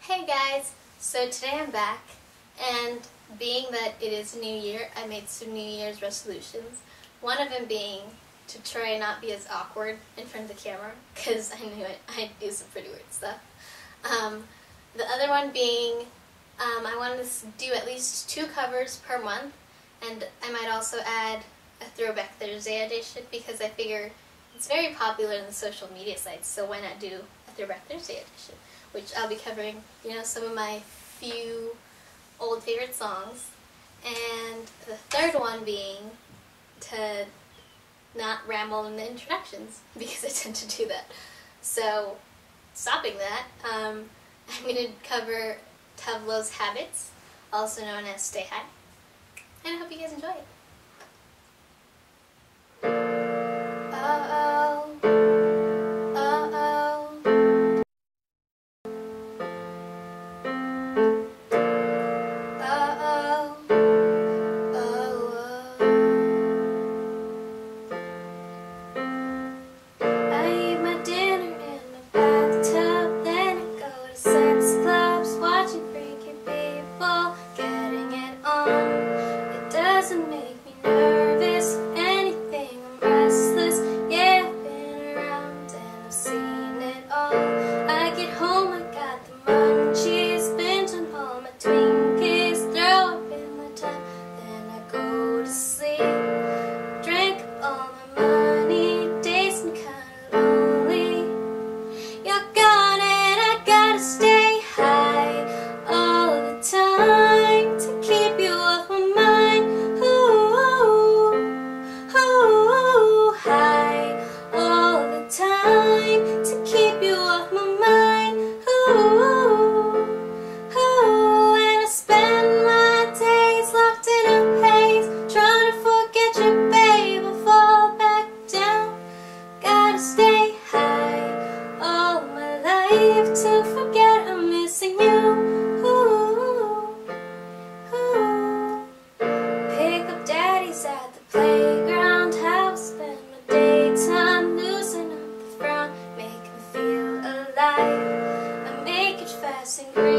Hey guys! So today I'm back, and being that it is New Year, I made some New Year's resolutions. One of them being to try not be as awkward in front of the camera, because I knew I'd do some pretty weird stuff. The other one being I wanted to do at least 2 covers per month, and I might also add a Throwback Thursday edition because I figure it's very popular in the social media sites, so why not do a Throwback Thursday edition, which I'll be covering, some of my few old favorite songs. And the third one being to not ramble in the introductions, because I tend to do that. So, stopping that, I'm going to cover Tove's Habits, also known as Stay High, and I hope you guys enjoy it. To forget I'm missing you. Pick up daddies at the playground. How I spend my daytime losing up the frown, make me feel alive. I make it fast and green.